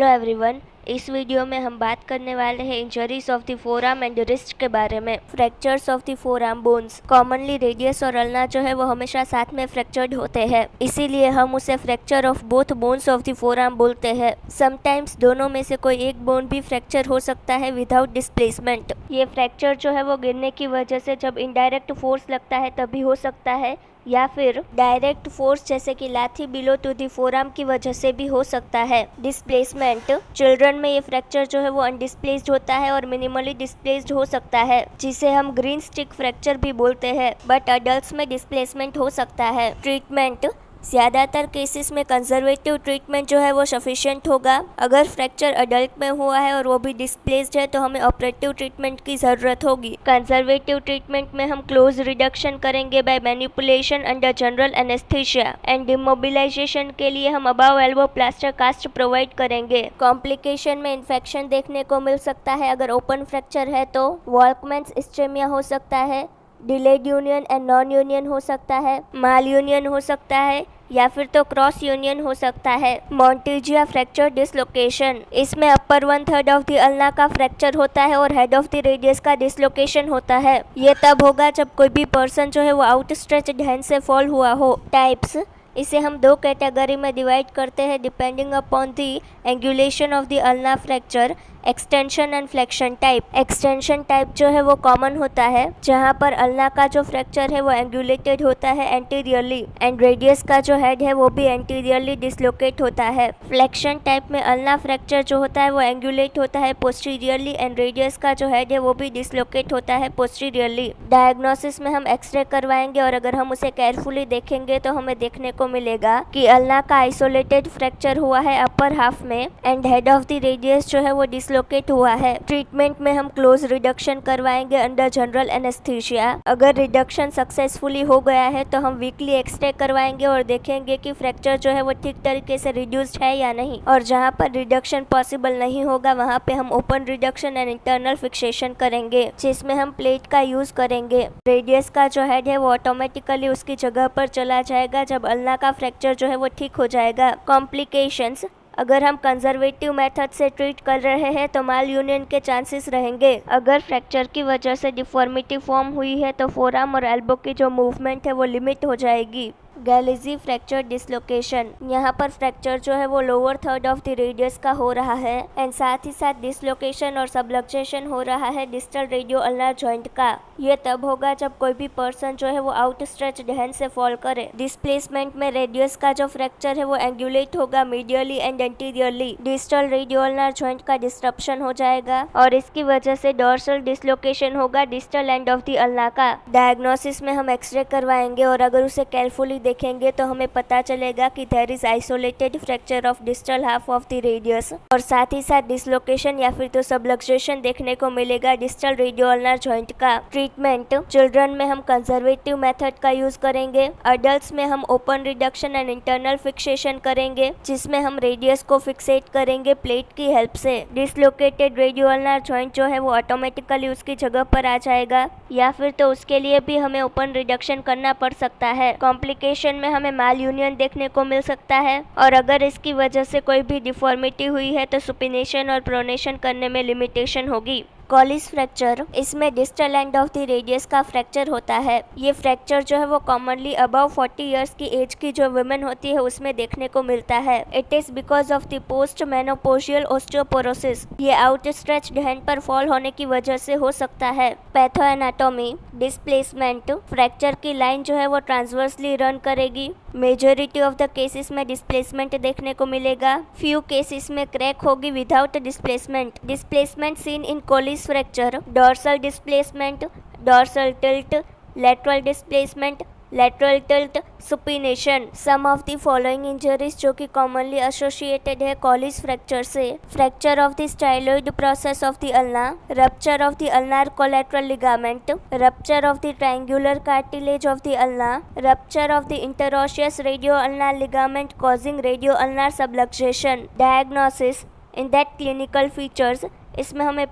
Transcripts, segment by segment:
Hello everyone. इस video में हम बात करने वाले हैं injuries of the forearm and wrist के बारे में। Fractures of the forearm bones. Commonly radius और अल्ना जो है वो हमेशा साथ में फ्रैक्चर्ड होते हैं, इसीलिए हम उसे fracture of both bones of the forearm बोलते हैं। समटाइम्स दोनों में से कोई एक बोन भी फ्रैक्चर हो सकता है विदाउट डिस्प्लेसमेंट। ये फ्रैक्चर जो है वो गिरने की वजह से जब इनडायरेक्ट फोर्स लगता है तभी हो सकता है, या फिर डायरेक्ट फोर्स जैसे कि lathi below to the forearm की वजह से भी हो सकता है। डिस्प्लेसमेंट। चिल्ड्रन में ये फ्रैक्चर जो है वो अनडिस्प्लेस्ड होता है और मिनिमली डिस्प्लेस्ड हो सकता है, जिसे हम ग्रीन स्टिक फ्रैक्चर भी बोलते हैं, बट अडल्ट्स में डिस्प्लेसमेंट हो सकता है। ट्रीटमेंट। ज़्यादातर केसेस में कंजर्वेटिव ट्रीटमेंट जो है वो सफिशिएंट होगा। अगर फ्रैक्चर अडल्ट में हुआ है और वो भी डिस्प्लेस्ड है तो हमें ऑपरेटिव ट्रीटमेंट की ज़रूरत होगी। कंजर्वेटिव ट्रीटमेंट में हम क्लोज रिडक्शन करेंगे by manipulation under general anaesthesia and demobilisation के लिए हम above elbow plaster cast provide करेंगे। कॉम्प्लिकेशन में इन्फेक्शन देखने को मिल सकता है। अगर ओपन फ्रैक्चर है तो वॉल्कमैन्स इस्चेमिया हो सकता है, delayed union and non union हो सकता है, माल यूनियन हो सकता है, या फिर तो क्रॉस यूनियन हो सकता है। Monteggia fracture dislocation. इसमें अपर 1/3 ऑफ द अल्ना का फ्रैक्चर होता है और हेड ऑफ द रेडियस का डिसलोकेशन होता है। ये तब होगा जब कोई भी पर्सन जो है वो आउटस्ट्रेच्ड हैंड से फॉल हुआ हो। टाइप्स। इसे हम दो कैटेगरी में डिवाइड करते हैं depending upon the angulation of the ulna fracture, extension and flexion type. Extension type जो है वो कॉमन होता है, जहाँ पर अल्ना का जो फ्रैक्चर है वो एंगुलेटेड होता है एंटीरियरली एंड रेडियस का जो हेड है वो भी एंटीरियरली डिसलोकेट होता है। फ्लेक्शन टाइप में अल्ना फ्रैक्चर जो होता है वो एंगुलेट होता है पोस्टीरियरली एंड रेडियस का जो हेड है वो भी डिसलोकेट होता है पोस्टीरियरली। डायग्नोसिस में हम एक्सरे करवाएंगे और अगर हम उसे केयरफुली देखेंगे तो हमें देखने को मिलेगा कि अल्ना का आइसोलेटेड फ्रैक्चर हुआ है अपर हाफ में and head of the radius जो है वो डिसलोकेट हुआ है। ट्रीटमेंट में हम क्लोज रिडक्शन करवाएंगे अंडर जनरल एनेस्थीसिया। अगर रिडक्शन सक्सेसफुली हो गया है तो हम वीकली एक्सरे करवाएंगे और देखेंगे कि फ्रैक्चर जो है वो ठीक तरीके से रिड्यूस्ड है या नहीं, और जहां पर रिडक्शन पॉसिबल नहीं होगा वहां पे हम open reduction and internal fixation करेंगे, जिसमें हम प्लेट का यूज करेंगे। रेडियस का जो हेड है वो ऑटोमेटिकली उसकी जगह पर चला जाएगा जब अल्ना का फ्रैक्चर जो है वो ठीक हो जाएगा। कॉम्प्लिकेशंस। अगर हम कंजर्वेटिव मेथड से ट्रीट कर रहे हैं तो माल यूनियन के चांसेस रहेंगे। अगर फ्रैक्चर की वजह से डिफॉर्मिटी फॉर्म हुई है तो फोरआर्म और एल्बो की जो मूवमेंट है वो लिमिट हो जाएगी। Galeazzi fracture dislocation. यहाँ पर फ्रैक्चर जो है वो लोअर 1/3 ऑफ द रेडियस का हो रहा है एंड साथ ही साथ डिसलोकेशन और सबलक्सेशन हो रहा है डिस्टल रेडियो अल्नार जॉइंट का। ये तब होगा जब कोई भी पर्सन जो है वो आउटस्ट्रेच्ड हैंड से फॉल करे। डिस्प्लेसमेंट में रेडियस का जो फ्रैक्चर है वो एंगुलेट होगा medially and anteriorly. Distal radio ulnar joint का डिस्ट्रप्शन हो जाएगा और इसकी वजह से डोर्सल डिसलोकेशन होगा distal end of the ulna का। डायग्नोसिस में हम एक्सरे करवाएंगे और अगर उसे केयरफुली देखेंगे तो हमें पता चलेगा कि there is isolated fracture of distal half of the radius, और साथ ही साथ डिसलोकेशन या फिर तो सबलक्सेशन देखने को मिलेगा डिस्टल रेडियो अल्नार जॉइंट का। ट्रीटमेंट। चिल्ड्रन में हम कंजर्वेटिव मेथड का यूज करेंगे। अडल्ट्स में हम open reduction and internal fixation करेंगे, जिसमें हम रेडियस को फिक्सेट करेंगे प्लेट की हेल्प से। डिसलोकेटेड रेडियो अल्नार जॉइंट जो है वो ऑटोमेटिकली उसकी जगह पर आ जाएगा, या फिर तो उसके लिए भी हमें ओपन रिडक्शन करना पड़ सकता है। कॉम्प्लिकेशन में हमें माल यूनियन देखने को मिल सकता है, और अगर इसकी वजह से कोई भी डिफॉर्मिटी हुई है तो सुपिनेशन और प्रोनेशन करने में लिमिटेशन होगी। Colles fracture. इसमें distal end of the radius का फ्रैक्चर होता है। ये फ्रैक्चर जो है वो कॉमनली अबव 40 इयर्स की एज की जो वुमेन होती है उसमें देखने को मिलता है। It is because of the post menopausal osteoporosis. ये आउटस्ट्रेच्ड हैंड पर फॉल होने की वजह से हो सकता है। Pathoanatomy. डिस्प्लेसमेंट। फ्रैक्चर की लाइन जो है वो ट्रांसवर्सली रन करेगी। मेजोरिटी ऑफ द केसेस में डिस्प्लेसमेंट देखने को मिलेगा। फ्यू केसेस में क्रैक होगी without displacement. Displacement seen in Colles fracture. Dorsal displacement, dorsal tilt, lateral displacement, lateral tilt, supination. Some of the following injuries जो कि commonly associated है Colles fracture से। Fracture of the styloid process of the ulna, rupture of the ulnar collateral ligament, rupture of the triangular cartilage of the ulna, rupture of the interosseous radio ulnar ligament causing radio ulnar subluxation. Diagnosis. In that clinical features, इसमें हमें pain,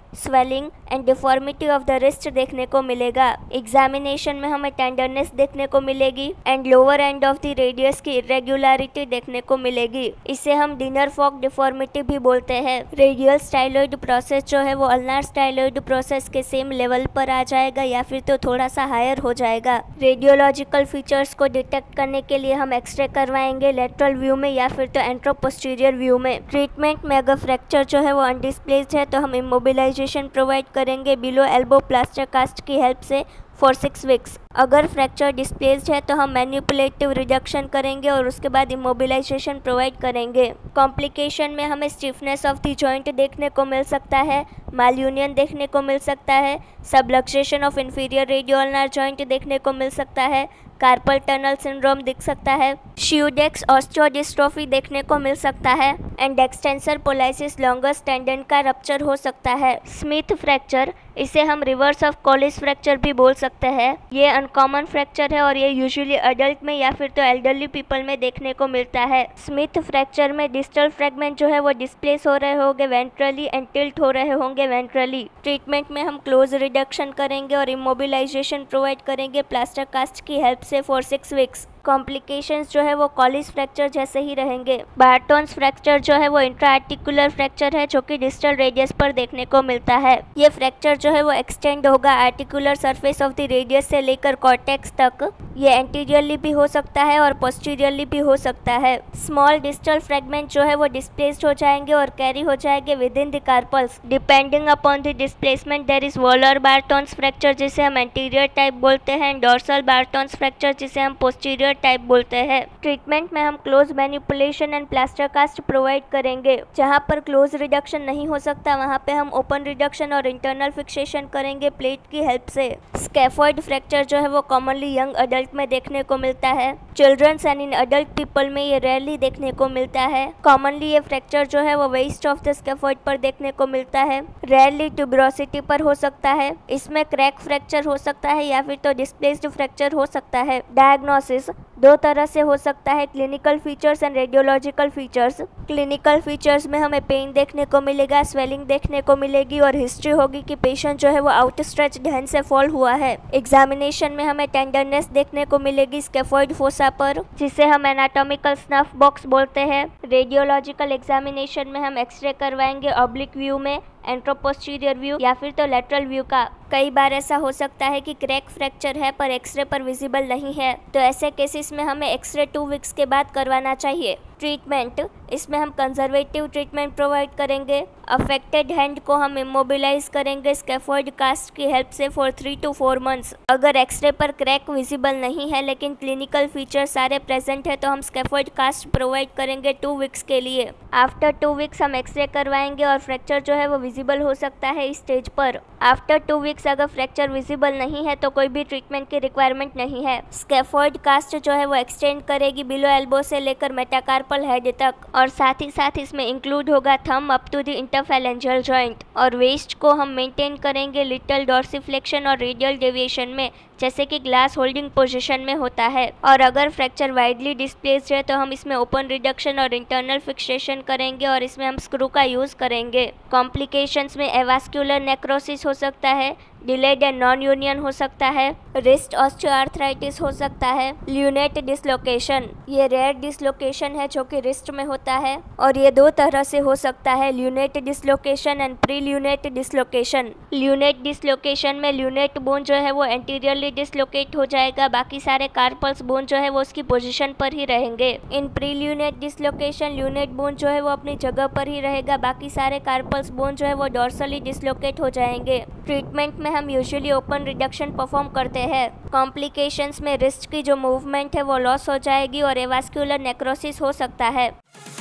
swelling and deformity of the wrist देखने को मिलेगा। Examination में हमें tenderness देखने को मिलेगी and lower end of the radius की इरेगुलरिटी देखने को मिलेगी। इसे हम डिनर फॉक डिफॉर्मिटी भी बोलते हैं। रेडियल स्टाइलॉइड प्रोसेस जो है वो अल्नार स्टाइलॉइड प्रोसेस के सेम लेवल पर आ जाएगा या फिर तो थोड़ा सा हायर हो जाएगा। रेडियोलॉजिकल फीचर्स को डिटेक्ट करने के लिए हम एक्सरे करवाएंगे लेटरल व्यू में या फिर तो एंट्रोपोस्टीरियर व्यू में। ट्रीटमेंट में अगर फ्रैक्चर जो है वो अनडिस्प्लेस्ड है तो हम इमोबिलाइजेशन प्रोवाइड करेंगे बिलो एल्बो प्लास्टर कास्ट की हेल्प से फॉर 6 वीक्स। अगर फ्रैक्चर डिस्प्लेस्ड है तो हम मैनिपुलेटिव रिडक्शन करेंगे और उसके बाद इमोबिलाइजेशन प्रोवाइड करेंगे। कॉम्प्लिकेशन में हमें स्टिफनेस ऑफ द जॉइंट देखने को मिल सकता है, मालयूनियन देखने को मिल सकता है, subluxation of inferior radioulnar joint देखने को मिल सकता है, कार्पल टनल सिंड्रोम दिख सकता है, शियूडेक्स ऑस्टियोडिस्ट्रोफी देखने को मिल सकता है and extensor pollicis longus tendon का रप्चर हो सकता है। स्मिथ फ्रैक्चर, इसे हम रिवर्स ऑफ कॉलिस फ्रैक्चर भी बोल सकते हैं। ये अनकॉमन फ्रैक्चर है और ये यूजुअली अडल्ट में या फिर तो एल्डरली पीपल में देखने को मिलता है। स्मिथ फ्रैक्चर में डिस्टल फ्रैगमेंट जो है वो डिस्प्लेस हो रहे होंगे वेंट्रली एंड टिल्ट हो रहे होंगे वेंट्रली। ट्रीटमेंट में हम क्लोज रिडक्शन करेंगे और इमोबिलाइजेशन प्रोवाइड करेंगे प्लास्टर कास्ट की हेल्प से फॉर 6 वीक्स। कॉम्प्लिकेशंस जो है वो कॉलिस फ्रैक्चर जैसे ही रहेंगे। बार्टोन्स फ्रैक्चर जो है वो इंट्राआर्टिकुलर फ्रैक्चर है जो कि डिस्टल रेडियस पर देखने को मिलता है। ये फ्रैक्चर जो है वो एक्सटेंड होगा articular surface of the radius से लेकर कॉर्टेक्स तक। ये एंटीरियरली भी हो सकता है और पोस्टीरियरली भी हो सकता है। स्मॉल डिस्टल फ्रैगमेंट जो है वो डिस्प्लेस्ड हो जाएंगे और कैरी हो जाएंगे within the carpals. Depending upon the displacement there is volar Barton's fracture जिसे हम एंटीरियर टाइप बोलते हैं, डोर्सल बार्टोन्स फ्रैक्चर जिसे हम पोस्टीरियर टाइप बोलते हैं। ट्रीटमेंट में हम close manipulation and plaster cast provide करेंगे। जहां पर क्लोज रिडक्शन नहीं हो सकता वहां पे हम ओपन रिडक्शन और इंटरनल फिक्सेशन करेंगे प्लेट की हेल्प से। स्कैफोइड फ्रैक्चर जो है वो कॉमनली यंग अडल्ट में देखने को मिलता है। Childrens and in adult people में ये रेयरली देखने को मिलता है। कॉमनली ये फ्रैक्चर जो है वो वेस्ट ऑफ द स्कैफोइड पर देखने को मिलता है, रेयरली ट्यूबरोसिटी पर हो सकता है। इसमें क्रैक फ्रैक्चर हो सकता है या फिर तो डिस्प्लेस्ड फ्रैक्चर हो सकता है। डायग्नोसिस दो तरह से हो सकता है, clinical features and radiological features. Clinical features में हमें पेन देखने को मिलेगा, स्वेलिंग देखने को मिलेगी और हिस्ट्री होगी कि पेशेंट जो है वो आउटस्ट्रेच्ड हैंड से फॉल हुआ है। एग्जामिनेशन में हमें टेंडरनेस देखने को मिलेगी स्कैफोइड फोसा पर जिसे हम एनाटॉमिकल स्नफ बॉक्स बोलते हैं। रेडियोलॉजिकल एग्जामिनेशन में हम एक्सरे करवाएंगे ऑब्लिक व्यू में, एंट्रोपोस्टीरियर व्यू या फिर तो लेटरल व्यू का। कई बार ऐसा हो सकता है कि क्रैक फ्रैक्चर है पर एक्सरे पर विजिबल नहीं है, तो ऐसे केसेस में हमें एक्सरे 2 वीक्स के बाद करवाना चाहिए। ट्रीटमेंट, इसमें हम कंजर्वेटिव ट्रीटमेंट प्रोवाइड करेंगे। अफेक्टेड हैंड को हम इमोबिलाइज करेंगे स्कैफोइड कास्ट की हेल्प से फॉर 3 to 4 मंथ्स। अगर एक्सरे पर क्रैक विजिबल नहीं है लेकिन क्लिनिकल फीचर सारे प्रेजेंट है तो हम स्कैफोइड कास्ट प्रोवाइड करेंगे 2 वीक्स के लिए। आफ्टर 2 वीक्स हम एक्सरे करवाएंगे और फ्रैक्चर जो है वो विजिबल हो सकता है इस स्टेज पर। आफ्टर 2 वीक्स अगर फ्रैक्चर विजिबल नहीं है तो कोई भी ट्रीटमेंट की रिक्वायरमेंट नहीं है। स्कैफोइड कास्ट जो है वो एक्सटेंड करेगी बिलो एल्बो से लेकर मेटाकार्पल हेड तक और साथ ही साथ इसमें इंक्लूड होगा thumb up to the interphalangeal joint. और वेस्ट को हम मेंटेन करेंगे लिटल डॉर्सिफ्लेक्शन और रेडियल डेविएशन में, जैसे कि ग्लास होल्डिंग पोजीशन में होता है। और अगर फ्रैक्चर वाइडली डिस्प्लेस्ड है तो हम इसमें ओपन रिडक्शन और इंटरनल फिक्सेशन करेंगे और इसमें हम स्क्रू का यूज करेंगे। कॉम्प्लिकेशंस में एवास्कुलर नेक्रोसिस हो सकता है, डिलेड एंड नॉन यूनियन हो सकता है, रिस्ट ऑस्टियोआर्थराइटिस हो सकता है, ल्यूनेट डिसलोकेशन, ये रेयर डिसलोकेशन है जो कि रिस्ट में होता है और ये 2 तरह से हो सकता है, lunate dislocation and pre lunate dislocation. Lunate dislocation में ल्यूनेट बोन जो है वो एंटीरियरली डिसलोकेट हो जाएगा, बाकी सारे कार्पल्स बोन जो है वो उसकी पोजीशन पर ही रहेंगे। In pre lunate dislocation lunate bone जो है वो अपनी जगह पर ही रहेगा, बाकी सारे कार्पल्स बोन जो है वो डॉर्सली डिसलोकेट हो जाएंगे। ट्रीटमेंट में हम यूजुअली ओपन रिडक्शन परफॉर्म करते हैं। कॉम्प्लिकेशंस में रिस्ट की जो मूवमेंट है वो लॉस हो जाएगी और एवास्कुलर नेक्रोसिस हो सकता है।